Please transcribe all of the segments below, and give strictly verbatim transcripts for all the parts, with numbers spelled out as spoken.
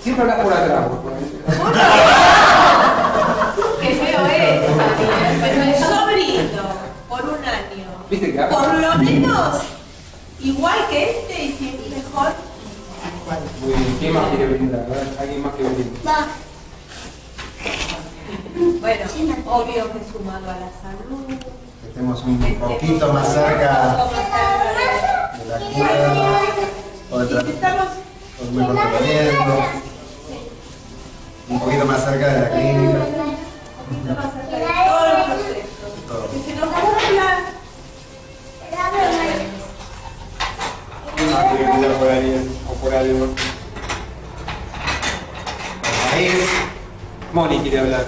Siempre hablas por atrás, vos, por ahí. Qué feo es, pero yo brindo por un año. ¿Viste que Por lo menos igual que este y si es mejor. Muy bien, ¿quién más quiere brindar? ¿Alguien más que brinde? Bueno, obvio que sumado a la salud. Que estemos un poquito más cerca de la cura, o de Intentamos un buen tratamiento, un poquito más cerca de la clínica. un poquito más cerca de todos los procesos. Que se nos cumplan. ¿Quién más quiere brindar por alguien o por algo? Ahí es. Moni quiere hablar.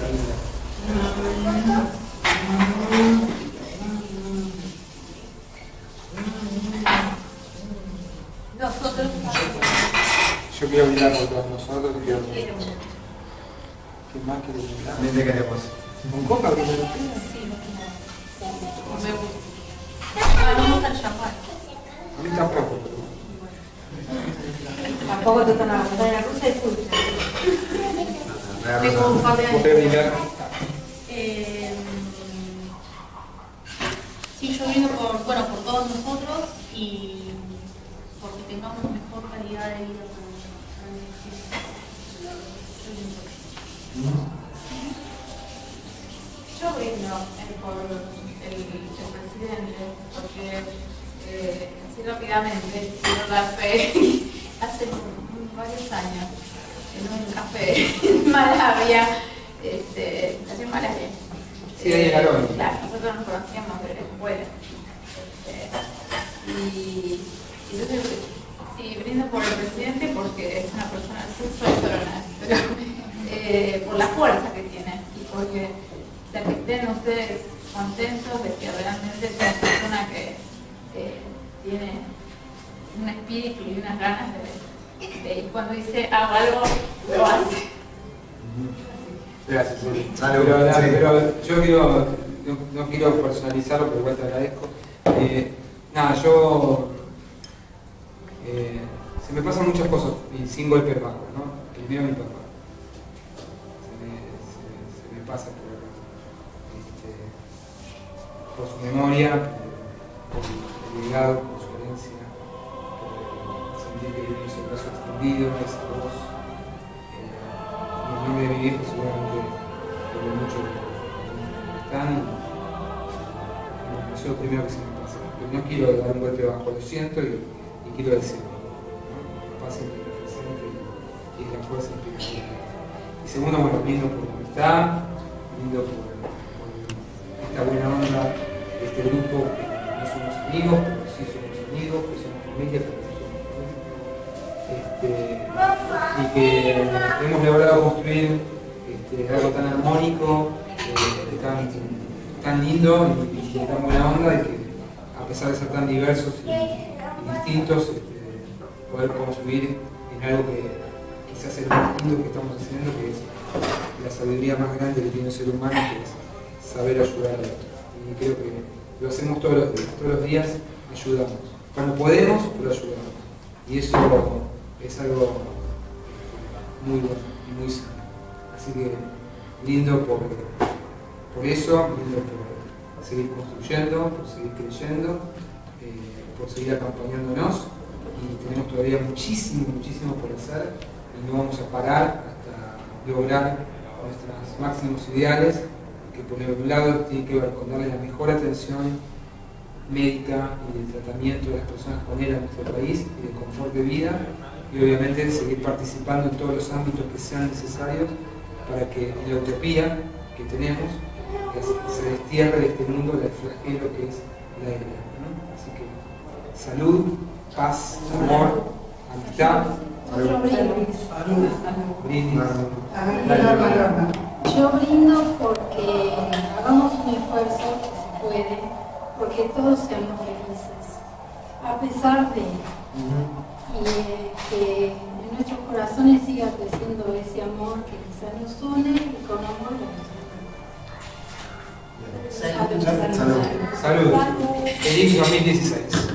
Nosotros Yo quiero brindar por todos nosotros. Quiero... ¿Qué más quiere brindar? También te queremos. ¿Con coca brindar? sí, me gusta. No me gusta el champán. A mí tampoco, pero... Tampoco te están a la montaña rusa y fruta. Tengo un par de ¿Vos querés brindar? Eh, sí, yo brindo por, bueno, por todos nosotros y porque tengamos mejor calidad de vida para mi Yo brindo eh, por el, el presidente, porque eh, así rápidamente quiero dar fe. Hace varios años, en un café en Malavia, este, casi en Malavia. Sí, ahí en Arón. Claro, nosotros nos conocíamos de la escuela. Este, y, y entonces, sí, brindo por el presidente porque es una persona, yo soy peronista, pero eh, por la fuerza que tiene y porque o sea, que estén ustedes contentos de que realmente es una persona que eh, tiene un espíritu y unas ganas de, de, de cuando dice hago algo, lo hace. Gracias, sí. Salud. Pero, la- Sí. pero yo quiero, no, no quiero personalizarlo, pero igual te agradezco. Eh, nada, yo... Eh, se me pasan muchas cosas y sin golpes bajos, ¿no? Primero mi papá. Se me, se, se me pasa por, este, por su memoria, por, por el legado, por su herencia, por sentir que viene ese brazo extendido, esa voz. Eh, y el nombre de mi viejo seguramente por mucho que están y, y bueno, eso es lo primero que se me pasa. Pero no quiero dar un golpe bajo, lo siento y, y quiero decirlo. ¿No? Pasa el presente y, y es la fuerza inspiradora. Y segundo, bueno, brindo por la amistad, brindo por, por esta buena onda de este grupo que no somos amigos, pero sí somos amigos, que somos familia, pero no somos familia. Este, y que hemos logrado construir este, algo tan armónico, eh, tan, tan lindo y, y de tan buena onda, y que a pesar de ser tan diversos y, y distintos, este, poder construir en algo que quizás es lo más lindo que estamos haciendo, que es la sabiduría más grande que tiene un ser humano, que es saber ayudar al otro. Y creo que lo hacemos todos los días, todos los días ayudamos. Cuando podemos, pero ayudamos. Y eso es algo muy bueno y muy sano. Así que lindo por, por eso, lindo por seguir construyendo, por seguir creyendo, eh, por seguir acompañándonos, y tenemos todavía muchísimo, muchísimo por hacer y no vamos a parar hasta lograr nuestros máximos ideales, que por un lado tienen que ver con darle la mejor atención médica y de tratamiento de las personas con él a nuestro país y de confort de vida, y obviamente seguir participando en todos los ámbitos que sean necesarios para que en la utopía que tenemos que se destierre de este mundo el flagelo que es la herida, ¿no? Así que salud, paz, amor, amistad. Salud. Brindis. Yo brindo porque hagamos un esfuerzo que se puede, porque todos seamos felices, a pesar de, y eh, que en nuestros corazones siga creciendo ese amor que quizás nos une y con amor nos une. Salud. Salud. Feliz dos mil dieciséis.